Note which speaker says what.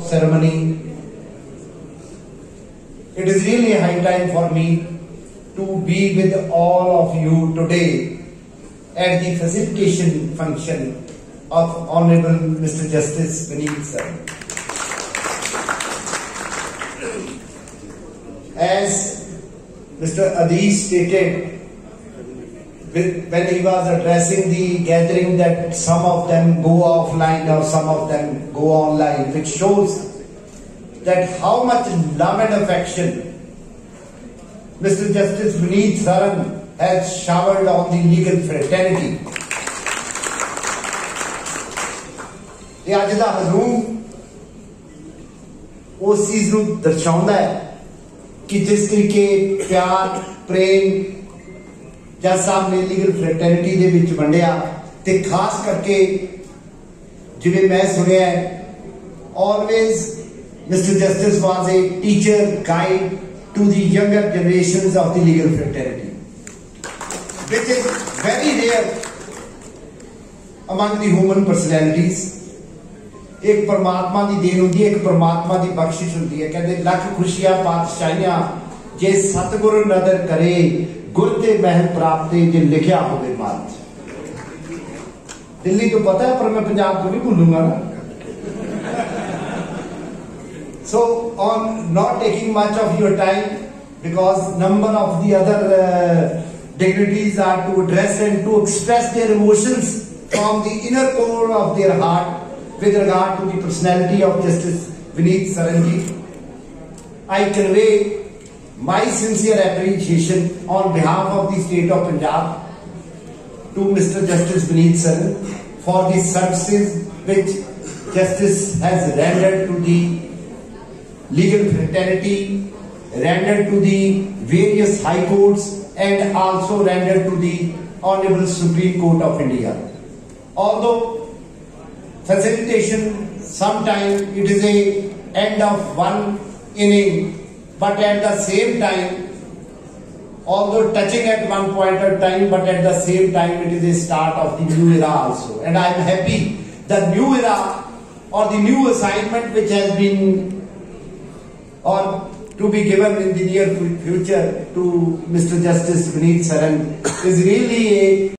Speaker 1: ceremony. It is really a high time for me to be with all of you today at the facilitation function of Honorable Mr. Justice Vineet Saran. As Mr. Adish stated when he was addressing the gathering, that some of them go offline or some of them go online, which shows that how much love and affection Mr. Justice Vineet Saran has showered on the legal fraternity. ये आज दा हजूम उस चीज को दर्शाता है कि जिस तरीके प्यार प्रेम जज साहब ने लीगल फ्रेटर्निटी दे विच वंडिया ते खास करके जिवें मैं सुनिया है, always mister justice was a teacher guide to the younger generations of the legal fraternity, which is very rare among the human personalities. एक परमात्मा की देन होंगी, एक परमात्मा की बख्शिश होंगी है। कहते लख खुशियां पातशाहियां जे सतगुरु नदर करे, गुर ते महल प्राप्ते जे लिखिया होवे मत। दिल्ली तो पता है पर मैं पंजाब को नहीं भूलूंगा ना। So on not taking much of your time, because number of the other dignitaries are to address and to express their emotions from the inner core of their heart with regard to the personality of Justice Vineet Saran ji. I convey my sincere appreciation on behalf of the state of Punjab to Mr. Justice Vineet Saran for the services which Justice has rendered to the legal fraternity, rendered to the various high courts, and also rendered to the Honorable Supreme Court of India. Although facilitation, sometimes it is a end of one inning, but at the same time, although touching at one point of time, but at the same time it is a start of the new era also. And I am happy the new era or the new assignment which has been or to be given in the near future to Mr. Justice Vineet Saran is really a